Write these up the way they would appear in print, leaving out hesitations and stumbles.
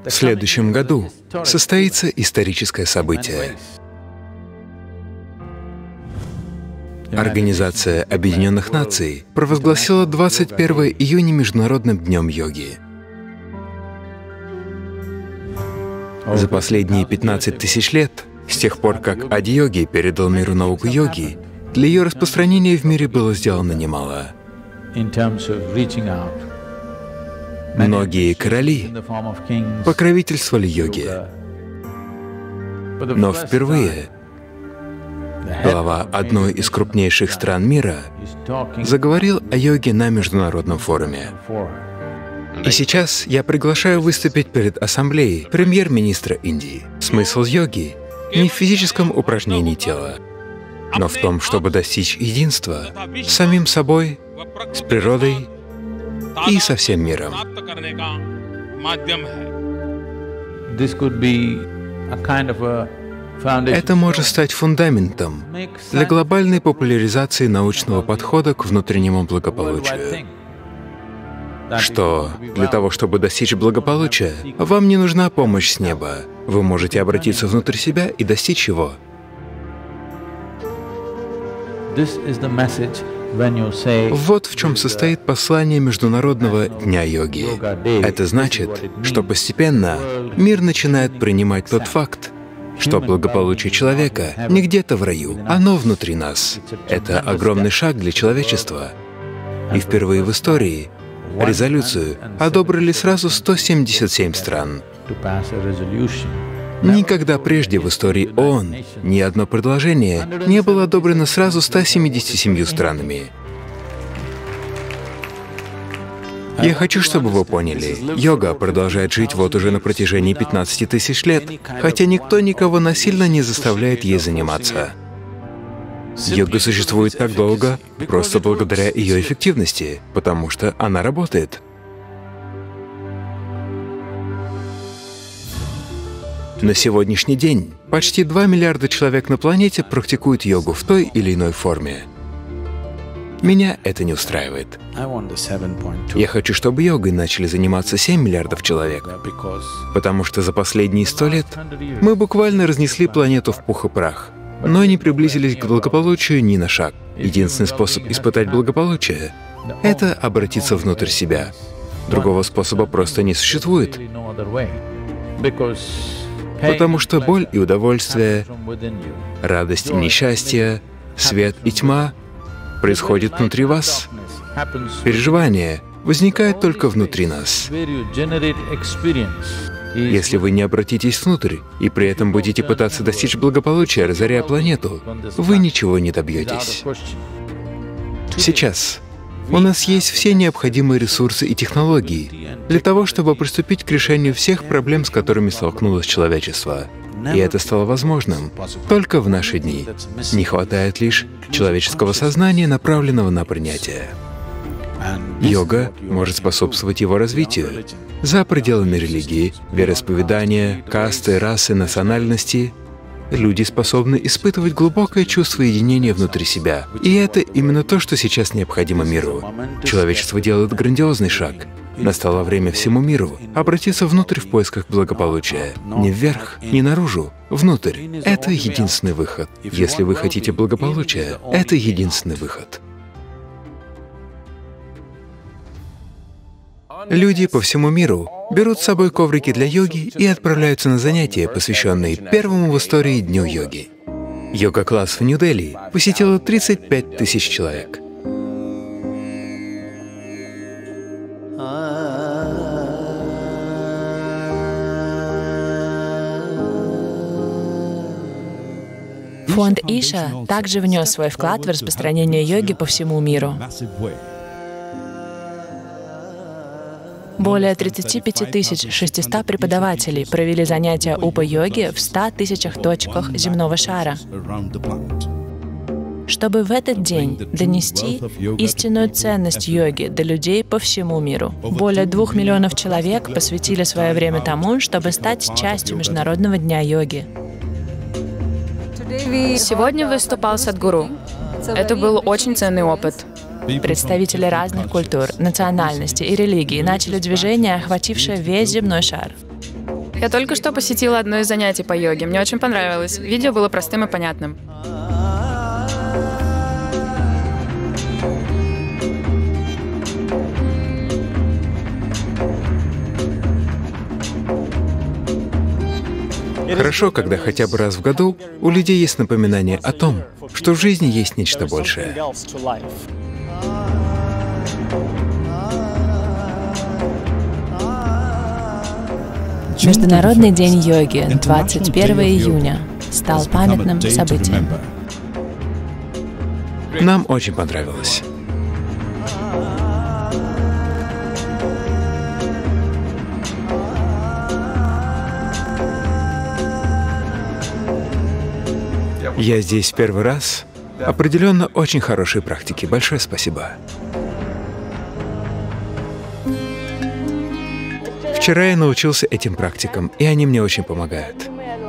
В следующем году состоится историческое событие. Организация Объединенных Наций провозгласила 21 июня Международным днем йоги. За последние 15 тысяч лет, с тех пор, как Ади-йоги передал миру науку йоги, для ее распространения в мире было сделано немало. Многие короли покровительствовали йоге. Но впервые глава одной из крупнейших стран мира заговорил о йоге на международном форуме. И сейчас я приглашаю выступить перед ассамблеей премьер-министра Индии. Смысл йоги не в физическом упражнении тела, но в том, чтобы достичь единства с самим собой, с природой и со всем миром. Это может стать фундаментом для глобальной популяризации научного подхода к внутреннему благополучию. Что для того, чтобы достичь благополучия, вам не нужна помощь с неба. Вы можете обратиться внутрь себя и достичь его. Вот в чем состоит послание Международного дня йоги. Это значит, что постепенно мир начинает принимать тот факт, что благополучие человека не где-то в раю, оно внутри нас. Это огромный шаг для человечества. И впервые в истории резолюцию одобрили сразу 177 стран. Никогда прежде в истории ООН ни одно предложение не было одобрено сразу 177 странами. Я хочу, чтобы вы поняли, йога продолжает жить вот уже на протяжении 15 тысяч лет, хотя никто никого насильно не заставляет ей заниматься. Йога существует так долго просто благодаря ее эффективности, потому что она работает. На сегодняшний день почти 2 миллиарда человек на планете практикуют йогу в той или иной форме. Меня это не устраивает. Я хочу, чтобы йогой начали заниматься 7 миллиардов человек, потому что за последние 100 лет мы буквально разнесли планету в пух и прах, но не приблизились к благополучию ни на шаг. Единственный способ испытать благополучие — это обратиться внутрь себя. Другого способа просто не существует. Потому что боль и удовольствие, радость и несчастье, свет и тьма происходят внутри вас. Переживания возникают только внутри нас. Если вы не обратитесь внутрь и при этом будете пытаться достичь благополучия, разоряя планету, вы ничего не добьетесь. Сейчас у нас есть все необходимые ресурсы и технологии для того, чтобы приступить к решению всех проблем, с которыми столкнулось человечество. И это стало возможным только в наши дни. Не хватает лишь человеческого сознания, направленного на принятие. Йога может способствовать его развитию. За пределами религии, вероисповедания, касты, расы, национальности люди способны испытывать глубокое чувство единения внутри себя. И это именно то, что сейчас необходимо миру. Человечество делает грандиозный шаг. Настало время всему миру обратиться внутрь в поисках благополучия. Не вверх, не наружу, внутрь. Это единственный выход. Если вы хотите благополучия, это единственный выход. Люди по всему миру берут с собой коврики для йоги и отправляются на занятия, посвященные первому в истории Дню йоги. Йога-класс в Нью-Дели посетило 35 тысяч человек. Фонд Иша также внес свой вклад в распространение йоги по всему миру. Более 35 600 преподавателей провели занятия упа-йоги в 100 тысячах точках земного шара, чтобы в этот день донести истинную ценность йоги до людей по всему миру. Более 2 миллионов человек посвятили свое время тому, чтобы стать частью Международного дня йоги. Сегодня выступал Садхгуру. Это был очень ценный опыт. Представители разных культур, национальностей и религий начали движение, охватившее весь земной шар. Я только что посетила одно из занятий по йоге. Мне очень понравилось. Видео было простым и понятным. Хорошо, когда хотя бы раз в году у людей есть напоминание о том, что в жизни есть нечто большее. Международный день йоги 21 июня стал памятным событием. Нам очень понравилось. Я здесь в первый раз. Определенно очень хорошие практики. Большое спасибо. Вчера я научился этим практикам, и они мне очень помогают.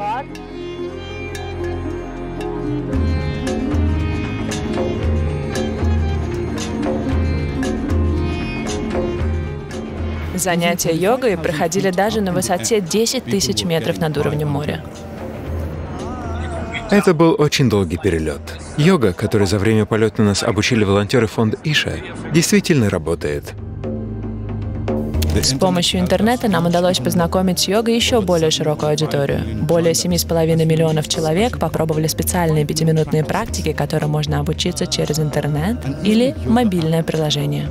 Занятия йогой проходили даже на высоте 10 тысяч метров над уровнем моря. Это был очень долгий перелет. Йога, которой за время полета нас обучили волонтеры фонда Иша, действительно работает. С помощью интернета нам удалось познакомить с йогой еще более широкую аудиторию. Более 7,5 миллионов человек попробовали специальные 5-минутные практики, которым можно обучиться через интернет или мобильное приложение.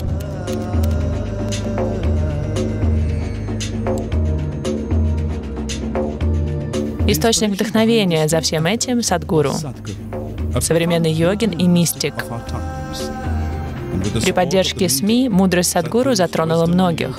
Источник вдохновения за всем этим — Садгуру, современный йогин и мистик. При поддержке СМИ мудрость Садгуру затронула многих.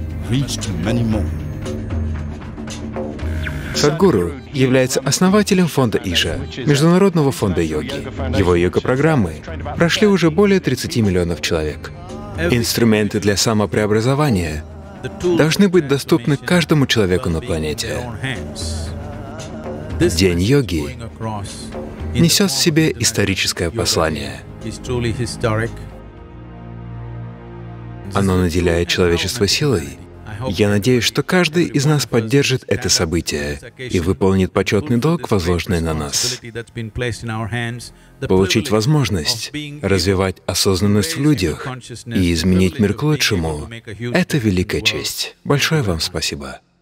Садгуру является основателем фонда Иша, Международного фонда йоги. Его йога-программы прошли уже более 30 миллионов человек. Инструменты для самопреобразования должны быть доступны каждому человеку на планете. День йоги несет в себе историческое послание. Оно наделяет человечество силой. Я надеюсь, что каждый из нас поддержит это событие и выполнит почетный долг, возложенный на нас. Получить возможность развивать осознанность в людях и изменить мир к лучшему — это великая честь. Большое вам спасибо.